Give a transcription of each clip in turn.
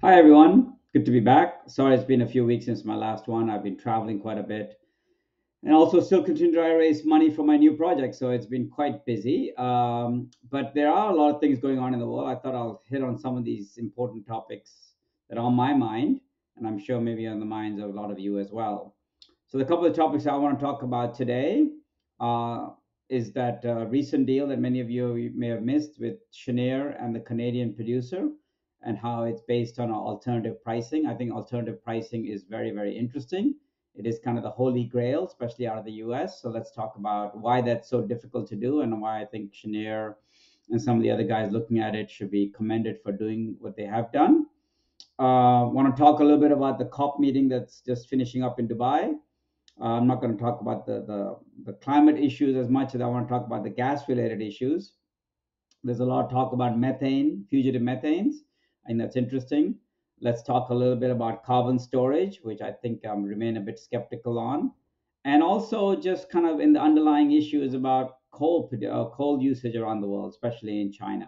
Hi everyone, good to be back. Sorry it's been a few weeks since my last one. I've been traveling quite a bit and also still continue to raise money for my new project. So it's been quite busy. But there are a lot of things going on in the world. I thought I'll hit on some of these important topics that are on my mind, and I'm sure maybe on the minds of a lot of you as well. So the couple of topics I want to talk about today uh, is that recent deal that many of you may have missed with Cheniere and the Canadian producer, and how it's based on alternative pricing. I think alternative pricing is very, very interesting. It is kind of the holy grail, especially out of the US. So let's talk about why that's so difficult to do and why I think Cheniere and some of the other guys looking at it should be commended for doing what they have done. Want to talk a little bit about the COP meeting that's just finishing up in Dubai. I'm not going to talk about the climate issues as much as I want to talk about the gas related issues. There's a lot of talk about methane, fugitive methanes, and that's interesting. Let's talk a little bit about carbon storage, which I think I remain a bit skeptical on. And also, just kind of in the underlying issues about coal usage around the world, especially in China.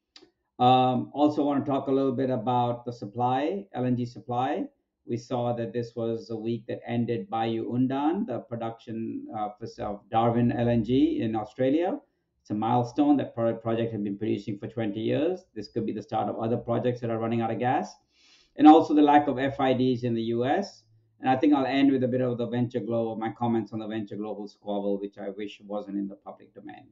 Also, want to talk a little bit about the supply, LNG supply. We saw that this was a week that ended Bayu Undan, the production of Darwin LNG in Australia. It's a milestone. That project had been producing for 20 years. This could be the start of other projects that are running out of gas. And also the lack of FIDs in the US. And I think I'll end with a bit of the Venture Global, my comments on the Venture Global squabble, which I wish wasn't in the public domain.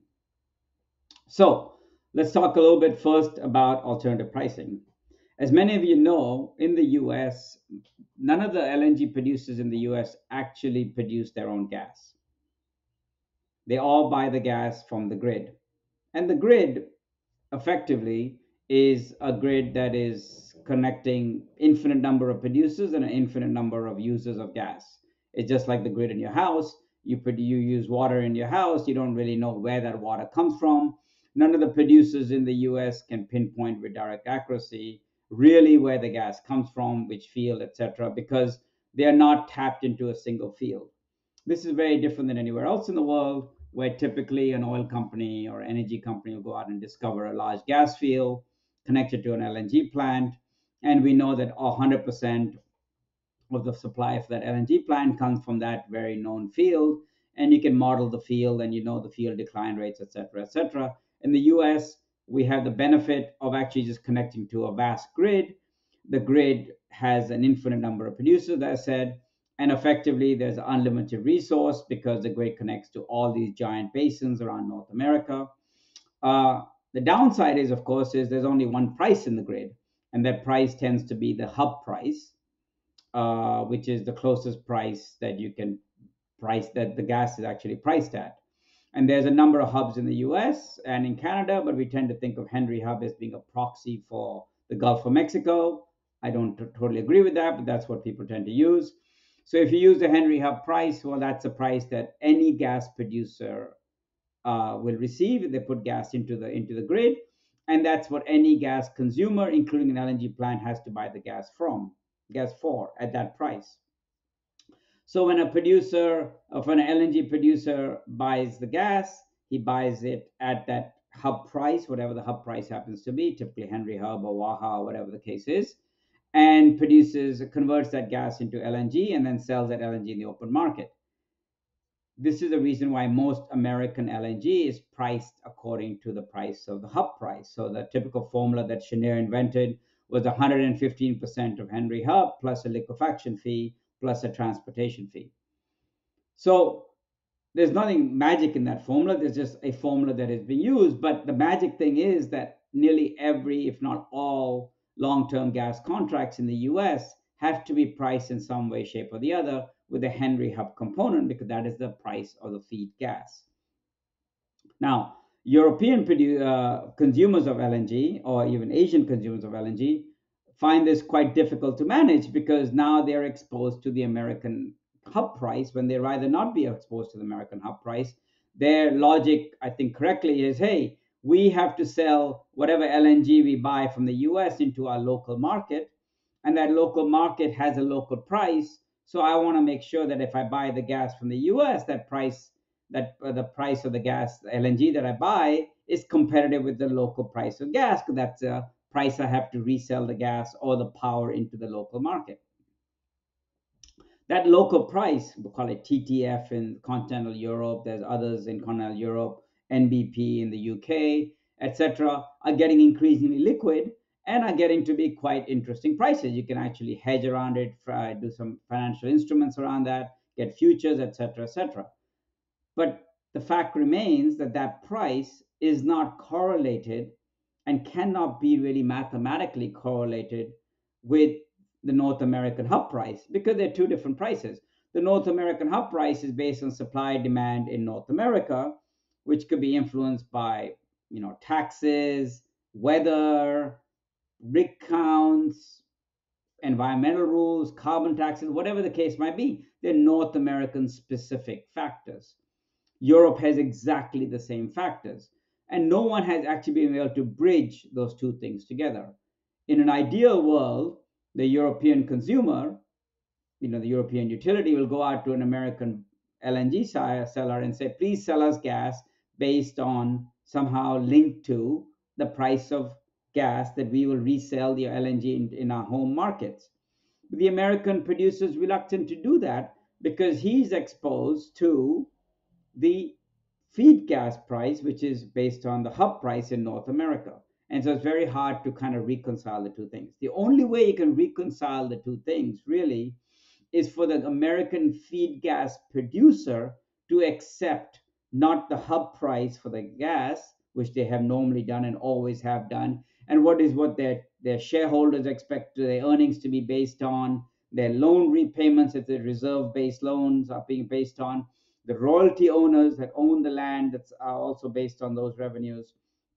So let's talk a little bit first about alternative pricing. As many of you know, in the US, none of the LNG producers in the US actually produce their own gas. They all buy the gas from the grid. And the grid effectively is a grid that is connecting infinite number of producers and an infinite number of users of gas. It's just like the grid in your house. You use water in your house. You don't really know where that water comes from. None of the producers in the US can pinpoint with direct accuracy really where the gas comes from, which field, etc., because they are not tapped into a single field. This is very different than anywhere else in the world, where typically an oil company or energy company will go out and discover a large gas field, connect it to an LNG plant, and we know that 100% of the supply for that LNG plant comes from that very known field, and you can model the field and you know the field decline rates, etc., etc. In the US, we have the benefit of actually just connecting to a vast grid. The grid has an infinite number of producers, as I said, and effectively there's unlimited resource because the grid connects to all these giant basins around North America. The downside is, of course, is there's only one price in the grid, and that price tends to be the hub price, which is the closest price that you can price that the gas is actually priced at. And there's a number of hubs in the US and in Canada, but we tend to think of Henry Hub as being a proxy for the Gulf of Mexico. I don't totally agree with that, but that's what people tend to use. So if you use the Henry Hub price, well, that's a price that any gas producer will receive if they put gas into the grid, and that's what any gas consumer, including an LNG plant, has to buy the gas for at that price. So when a producer, of an LNG producer buys the gas, he buys it at that hub price, whatever the hub price happens to be, typically Henry Hub or Waha, whatever the case is, and converts that gas into LNG and then sells that LNG in the open market. This is the reason why most American LNG is priced according to the price of the hub price. So the typical formula that Cheniere invented was 115% of Henry Hub plus a liquefaction fee plus a transportation fee. So there's nothing magic in that formula. There's just a formula that is being used. But the magic thing is that nearly every, if not all, long term gas contracts in the US have to be priced in some way, shape, or the other with a Henry Hub component because that is the price of the feed gas. Now, European consumers of LNG or even Asian consumers of LNG find this quite difficult to manage because now they're exposed to the American hub price when they rather not be exposed to the American hub price. Their logic, I think correctly, is hey, we have to sell whatever LNG we buy from the US into our local market, and that local market has a local price. So I want to make sure that if I buy the gas from the US, that the price of the gas, the LNG that I buy, is competitive with the local price of gas because that's a price I have to resell the gas or the power into the local market. That local price, we call it TTF in continental Europe, there's others in continental Europe, NBP in the UK, etc., are getting increasingly liquid and are getting to be quite interesting prices. You can actually hedge around it, do some financial instruments around that, get futures, etc., etc. But the fact remains that that price is not correlated and cannot be really mathematically correlated with the North American hub price because they're two different prices. The North American hub price is based on supply demand in North America, which could be influenced by taxes, weather, rig counts, environmental rules, carbon taxes, whatever the case might be. They're North American specific factors. Europe has exactly the same factors. And no one has actually been able to bridge those two things together. In an ideal world, the European consumer, the European utility will go out to an American LNG seller and say, please sell us gas based on somehow linked to the price of gas that we will resell the LNG in our home markets. But the American producer is reluctant to do that because he's exposed to the feed gas price, which is based on the hub price in North America. And so it's very hard to kind of reconcile the two things. The only way you can reconcile the two things really is for the American feed gas producer to accept not the hub price for the gas, which they have normally done and always have done, and what their shareholders expect their earnings to be based on, their loan repayments, if the reserve-based loans are being based on, the royalty owners that own the land that's are also based on those revenues,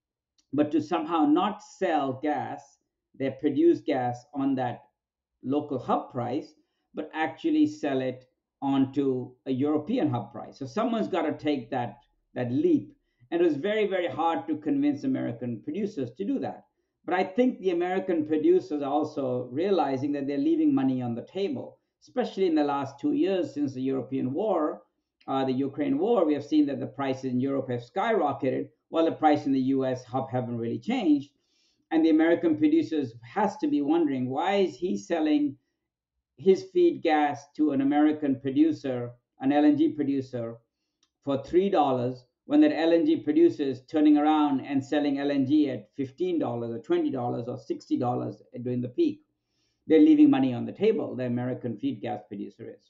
but to somehow not sell gas, their produced gas on that local hub price, but actually sell it onto a European hub price. So someone's got to take that leap. And it was very, very hard to convince American producers to do that. But I think the American producers are also realizing that they're leaving money on the table, especially in the last 2 years since the European war, the Ukraine war. We have seen that the prices in Europe have skyrocketed, while the price in the US haven't really changed. And the American producers has to be wondering, why is he selling his feed gas to an American producer, an LNG producer, for $3 when that LNG producer is turning around and selling LNG at $15 or $20 or $60 during the peak? They're leaving money on the table, the American feed gas producer is.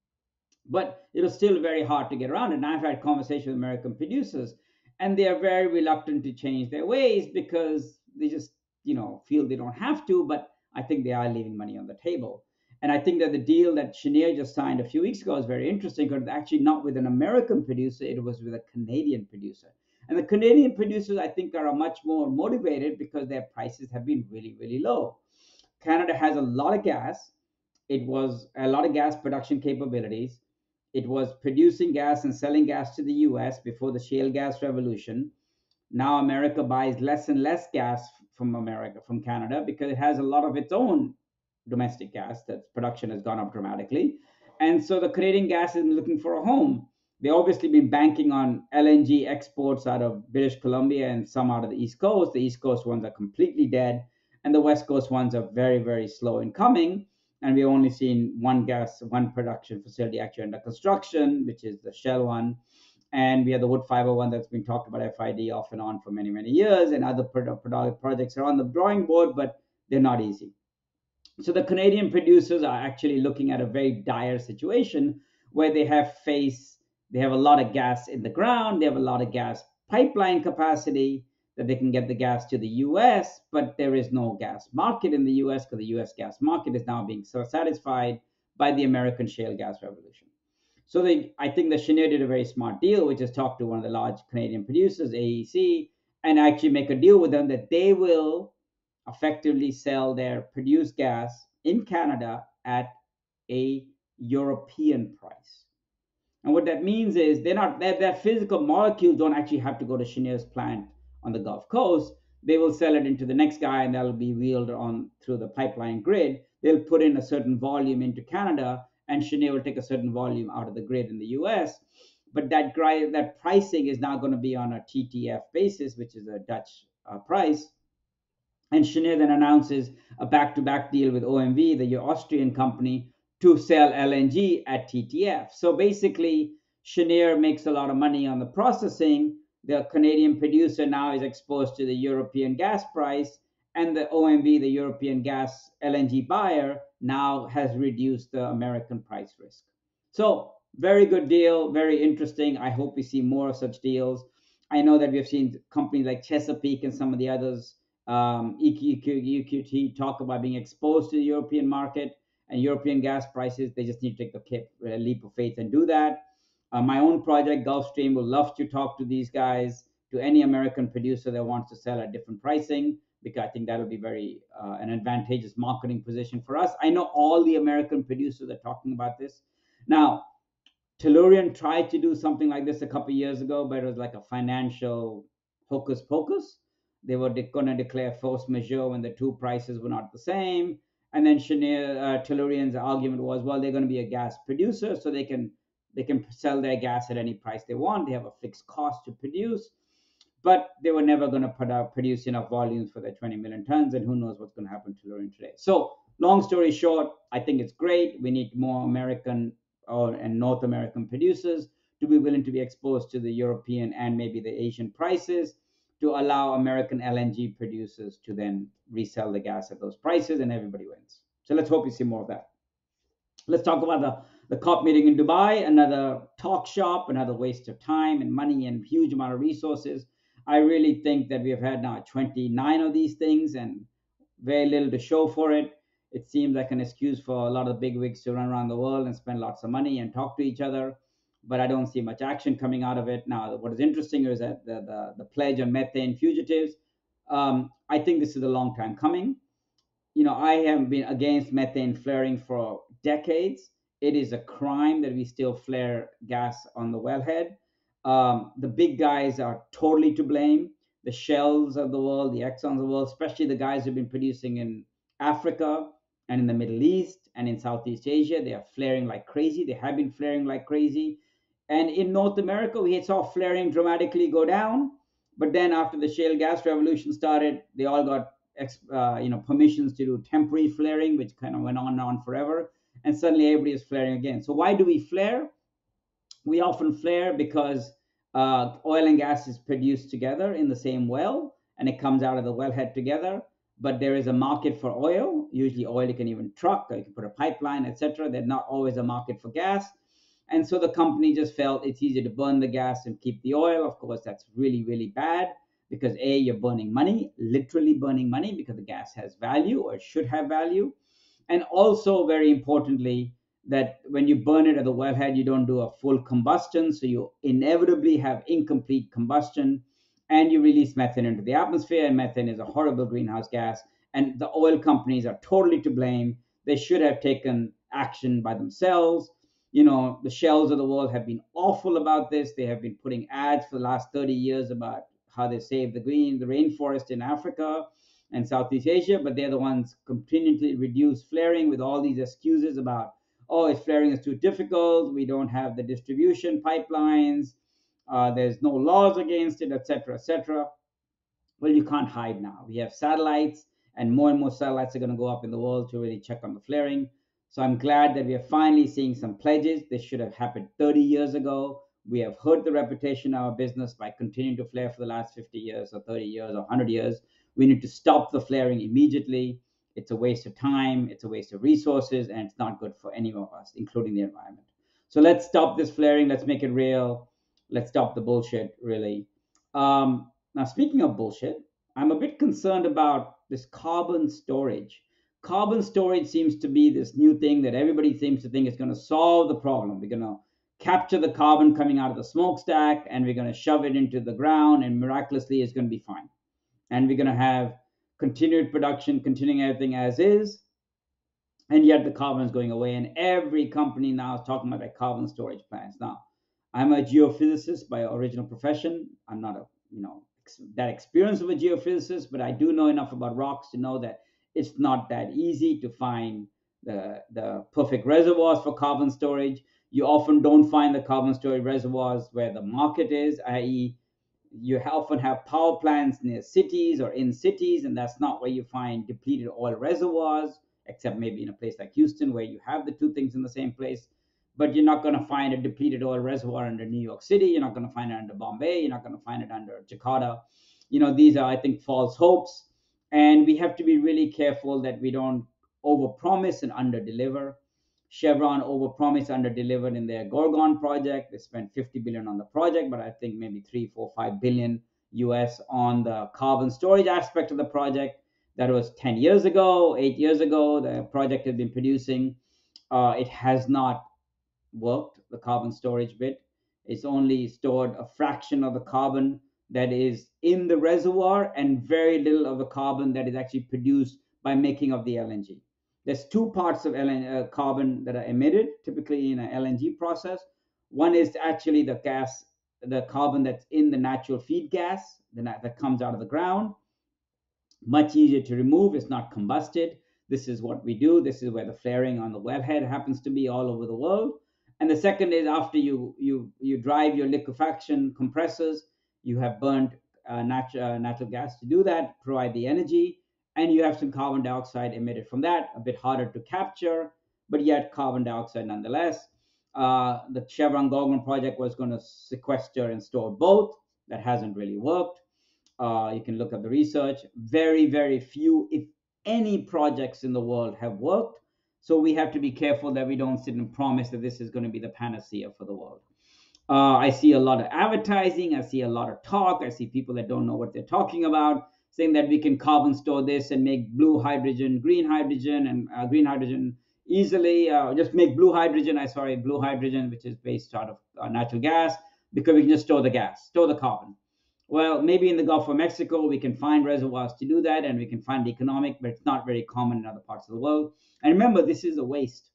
But it was still very hard to get around it. And I've had conversations with American producers, and they are very reluctant to change their ways because they just, feel they don't have to. But I think they are leaving money on the table. And I think that the deal that Cheniere just signed a few weeks ago is very interesting because it's actually not with an American producer, it was with a Canadian producer. And the Canadian producers, I think, are much more motivated because their prices have been really, really low. Canada has a lot of gas. It was a lot of gas production capabilities. It was producing gas and selling gas to the US before the shale gas revolution. Now America buys less and less gas from Canada, because it has a lot of its own domestic gas. That production has gone up dramatically. And so the Canadian gas is looking for a home. They obviously been banking on LNG exports out of British Columbia and some out of the East Coast. The East Coast ones are completely dead, and the West Coast ones are very, very slow in coming. And we've only seen one production facility actually under construction, which is the Shell one. And we have the wood fiber one that's been talked about FID off and on for many, many years. And other projects are on the drawing board, but they're not easy. So the Canadian producers are actually looking at a very dire situation where they have a lot of gas in the ground, they have a lot of gas pipeline capacity that they can get the gas to the US, but there is no gas market in the US because the US gas market is now being so satisfied by the American shale gas revolution. So I think the Cheniere did a very smart deal, which is talk to one of the large Canadian producers, AEC, and actually make a deal with them that they will effectively sell their produced gas in Canada at a European price. And what that means is that physical molecules don't actually have to go to Cheniere's plant on the Gulf Coast. They will sell it into the next guy, and that'll be wheeled on through the pipeline grid. They'll put in a certain volume into Canada, and Cheniere will take a certain volume out of the grid in the US. But that pricing is now going to be on a TTF basis, which is a Dutch price. And Cheniere then announces a back-to-back deal with OMV, the Austrian company, to sell LNG at TTF. So basically, Cheniere makes a lot of money on the processing. The Canadian producer now is exposed to the European gas price, and the OMV, the European gas LNG buyer, now has reduced the American price risk. So very good deal, very interesting. I hope we see more of such deals. I know that we have seen companies like Chesapeake and some of the others, EQT, talk about being exposed to the European market and European gas prices. They just need to take the leap of faith and do that. My own project, Gulfstream, would love to talk to these guys, to any American producer that wants to sell at different pricing, because I think that'll be very an advantageous marketing position for us. I know all the American producers are talking about this. Now, Tellurian tried to do something like this a couple of years ago, but it was like a financial hocus pocus. They were going to declare force majeure when the two prices were not the same. And then Tellurian's argument was, well, they're going to be a gas producer, so they can sell their gas at any price they want. They have a fixed cost to produce, but they were never going to produce enough volumes for their 20 million tons, and who knows what's going to happen to Tellurian today. So, long story short, I think it's great. We need more American and North American producers to be willing to be exposed to the European and maybe the Asian prices, to allow American LNG producers to then resell the gas at those prices, and everybody wins. So let's hope we see more of that. Let's talk about the COP meeting in Dubai, another talk shop, another waste of time and money and huge amount of resources. I really think that we have had now 29 of these things and very little to show for it. It seems like an excuse for a lot of big wigs to run around the world and spend lots of money and talk to each other, but I don't see much action coming out of it. Now, what is interesting is that the pledge on methane fugitives, I think this is a long time coming. I have been against methane flaring for decades. It is a crime that we still flare gas on the wellhead. The big guys are totally to blame. The Shells of the world, the Exxons of the world, especially the guys who've been producing in Africa and in the Middle East and in Southeast Asia, they are flaring like crazy. They have been flaring like crazy. And in North America, we saw flaring dramatically go down. But then after the shale gas revolution started, they all got permissions to do temporary flaring, which kind of went on and on forever. And suddenly everybody is flaring again. So why do we flare? We often flare because oil and gas is produced together in the same well, and it comes out of the wellhead together. But there is a market for oil. Usually oil you can even truck, or you can put a pipeline, etc. There's not always a market for gas. And so the company just felt it's easier to burn the gas and keep the oil. Of course, that's really, really bad, because A, you're burning money, literally burning money, because the gas has value or should have value. And also, very importantly, that when you burn it at the wellhead, you don't do a full combustion. So you inevitably have incomplete combustion, and you release methane into the atmosphere. And methane is a horrible greenhouse gas. And the oil companies are totally to blame. They should have taken action by themselves. The Shells of the world have been awful about this. They have been putting ads for the last 30 years about how they save the rainforest in Africa and Southeast Asia, but they're the ones continually reduce flaring with all these excuses about, oh, if flaring is too difficult, we don't have the distribution pipelines, there's no laws against it, etc., etc. Well, you can't hide now. We have satellites, and more satellites are going to go up in the world to really check on the flaring. So I'm glad that we are finally seeing some pledges. This should have happened 30 years ago. We have hurt the reputation of our business by continuing to flare for the last 50 years or 30 years or 100 years. We need to stop the flaring immediately. It's a waste of time, it's a waste of resources, and it's not good for any of us, including the environment. So let's stop this flaring. Let's make it real. Let's stop the bullshit, really. Now, speaking of bullshit, I'm a bit concerned about this carbon storage. Carbon storage seems to be this new thing that everybody seems to think is going to solve the problem. We're going to capture the carbon coming out of the smokestack, and we're going to shove it into the ground, and miraculously it's going to be fine. And we're going to have continued production, continuing everything as is, and yet the carbon is going away. And every company now is talking about their carbon storage plans. Now, I'm a geophysicist by original profession. I'm not that experienced of a geophysicist, but I do know enough about rocks to know that it's not that easy to find the perfect reservoirs for carbon storage. You often don't find the carbon storage reservoirs where the market is, i.e., You often have power plants near cities or in cities, and that's not where you find depleted oil reservoirs, except maybe in a place like Houston where you have the two things in the same place. But you're not going to find a depleted oil reservoir under New York City. You're not going to find it under Bombay. You're not going to find it under Jakarta. These are, I think, false hopes. And we have to be really careful that we don't overpromise and underdeliver. Chevron overpromised, underdelivered in their Gorgon project. They spent 50 billion on the project, but I think maybe 3, 4, 5 billion US on the carbon storage aspect of the project. That was 10 years ago, 8 years ago. The project has been producing. It has not worked, the carbon storage bit. It's only stored a fraction of the carbon that is in the reservoir and very little of the carbon that is actually produced by making of the LNG. There's two parts of carbon that are emitted typically in an LNG process. One is actually the gas, the carbon that's in the natural feed gas that comes out of the ground. Much easier to remove, it's not combusted. This is what we do. This is where the flaring on the wellhead happens to be all over the world. And the second is after you drive your liquefaction compressors, you have burned natural gas to do that, provide the energy, and you have some carbon dioxide emitted from that, a bit harder to capture, but yet carbon dioxide nonetheless. The Chevron Gorgon project was going to sequester and store both. That hasn't really worked. You can look at the research. Very, very few, if any, projects in the world have worked. So we have to be careful that we don't sit and promise that this is going to be the panacea for the world. I see a lot of advertising. I see a lot of talk. I see people that don't know what they're talking about, saying that we can carbon store this and make blue hydrogen, and green hydrogen easily. Just make blue hydrogen, which is based out of natural gas, because we can just store the gas, store the carbon. Well, maybe in the Gulf of Mexico, we can find reservoirs to do that and we can find economic, but it's not very common in other parts of the world. And remember, this is a waste.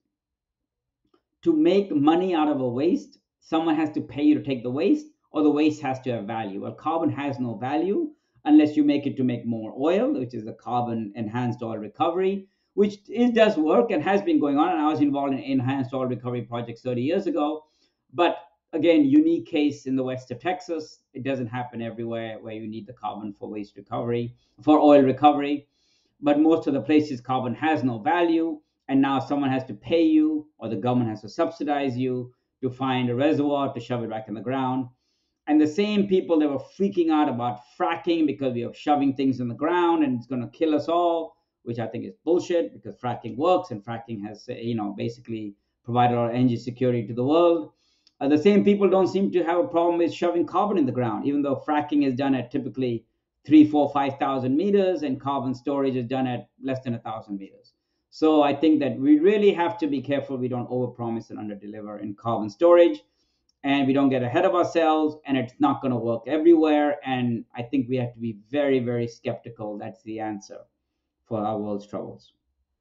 To make money out of a waste, someone has to pay you to take the waste, or the waste has to have value. Well, carbon has no value unless you make it to make more oil, which is the carbon enhanced oil recovery, which it does work and has been going on. And I was involved in enhanced oil recovery projects 30 years ago. But again, unique case in the west of Texas. It doesn't happen everywhere where you need the carbon for waste recovery, for oil recovery. But most of the places, carbon has no value. And now someone has to pay you, or the government has to subsidize you to find a reservoir to shove it back in the ground. And the same people that were freaking out about fracking because we are shoving things in the ground and it's going to kill us all, which I think is bullshit, because fracking works and fracking has, basically provided our energy security to the world. The same people don't seem to have a problem with shoving carbon in the ground, even though fracking is done at typically 3, 4, 5,000 meters, and carbon storage is done at less than 1,000 meters. So I think that we really have to be careful we don't overpromise and underdeliver in carbon storage, and we don't get ahead of ourselves, and it's not going to work everywhere. And I think we have to be very, very skeptical. That's the answer for our world's troubles.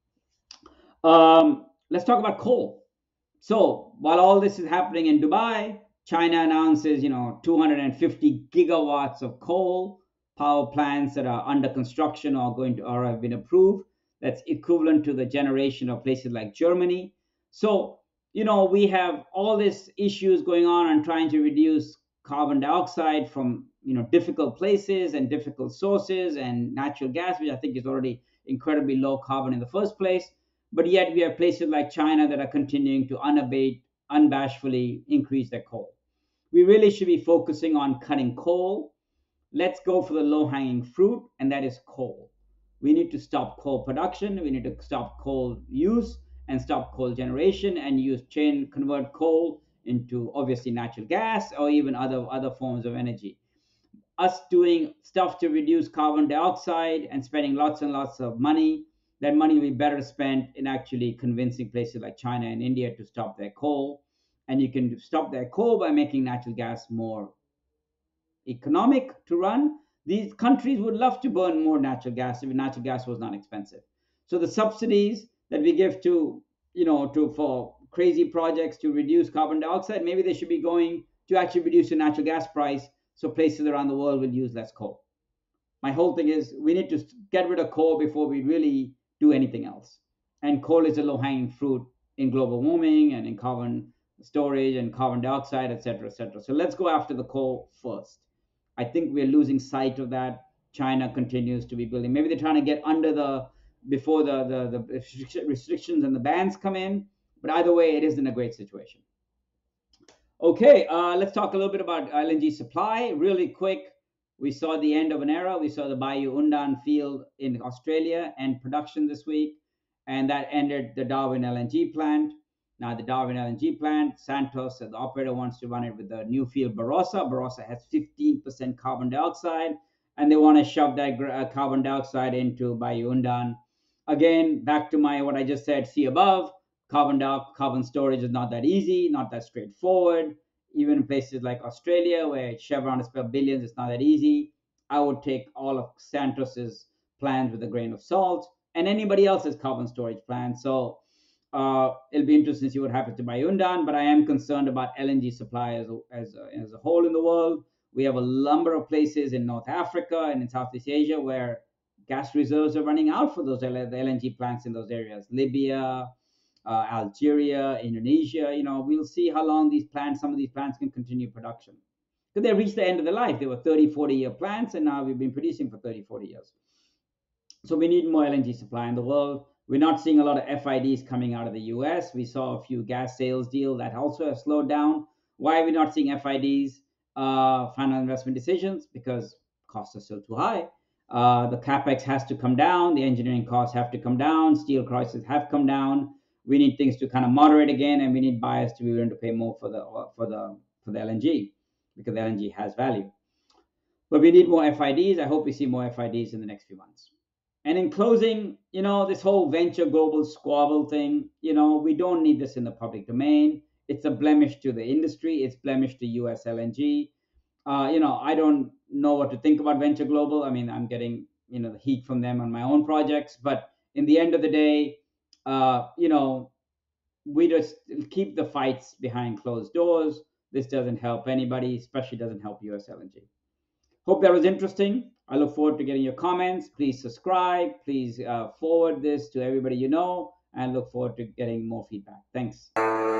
Let's talk about coal. So while all this is happening in Dubai, China announces, 250 gigawatts of coal power plants that are under construction or going to or have been approved. That's equivalent to the generation of places like Germany. So, we have all these issues going on and trying to reduce carbon dioxide from, difficult places and difficult sources, and natural gas, which I think is already incredibly low carbon in the first place. But yet we have places like China that are continuing to unabashedly increase their coal. We really should be focusing on cutting coal. Let's go for the low-hanging fruit, and that is coal. We need to stop coal production. We need to stop coal use and stop coal generation, and convert coal into obviously natural gas or even other forms of energy. Us doing stuff to reduce carbon dioxide and spending lots and lots of money, that money will be better spent in actually convincing places like China and India to stop their coal. And you can stop their coal by making natural gas more economic to run. These countries would love to burn more natural gas if natural gas was not expensive. So the subsidies that we give for crazy projects to reduce carbon dioxide, maybe they should be going to actually reduce the natural gas price, so places around the world will use less coal. My whole thing is we need to get rid of coal before we really do anything else. And coal is a low-hanging fruit in global warming and in carbon storage and carbon dioxide, et cetera, et cetera. So let's go after the coal first. I think we're losing sight of that. China continues to be building. Maybe they're trying to get under the before the restrictions and the bans come in. But either way, it isn't a great situation. Okay, let's talk a little bit about LNG supply. Really quick, we saw the end of an era. We saw the Bayu Undan field in Australia end production this week, and that ended the Darwin LNG plant. Now, the Darwin LNG plant, Santos, the operator, wants to run it with the new field Barossa. Barossa has 15% carbon dioxide, and they want to shove that carbon dioxide into Bayu Undan. Again, back to my what I just said, see above, carbon storage is not that easy, not that straightforward. Even in places like Australia, where Chevron has spent billions, it's not that easy. I would take all of Santos's plans with a grain of salt, and anybody else's carbon storage plans. So it'll be interesting to see what happens to Bayu Undan, but I am concerned about LNG supply as a whole in the world. We have a number of places in North Africa and in Southeast Asia where gas reserves are running out for those the LNG plants in those areas. Libya, Algeria, Indonesia. We'll see how long some of these plants can continue production. Because they reached the end of their life. They were 30, 40-year plants, and now we've been producing for 30, 40 years. So we need more LNG supply in the world. We're not seeing a lot of FIDs coming out of the US. We saw a few gas sales deals that also have slowed down. Why are we not seeing FIDs, final investment decisions? Because costs are still too high. The capex has to come down. The engineering costs have to come down. Steel prices have come down. We need things to kind of moderate again, and we need buyers to be willing to pay more for the LNG, because the LNG has value. But we need more FIDs. I hope we see more FIDs in the next few months. And in closing, this whole venture global squabble thing, we don't need this in the public domain. It's a blemish to the industry. It's blemish to US LNG. I don't know what to think about Venture Global. I mean, I'm getting, the heat from them on my own projects. But in the end of the day, we just keep the fights behind closed doors. This doesn't help anybody, especially doesn't help US LNG. Hope that was interesting. I look forward to getting your comments. Please subscribe. Please forward this to everybody you know, and look forward to getting more feedback. Thanks.